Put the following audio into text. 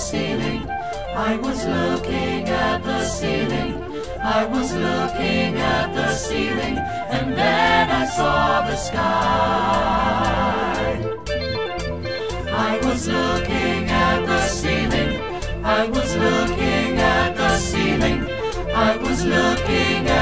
ceiling. I was looking at the ceiling. I was looking at the ceiling, and then I saw the sky. I was looking at the ceiling. I was looking at the ceiling. I was looking at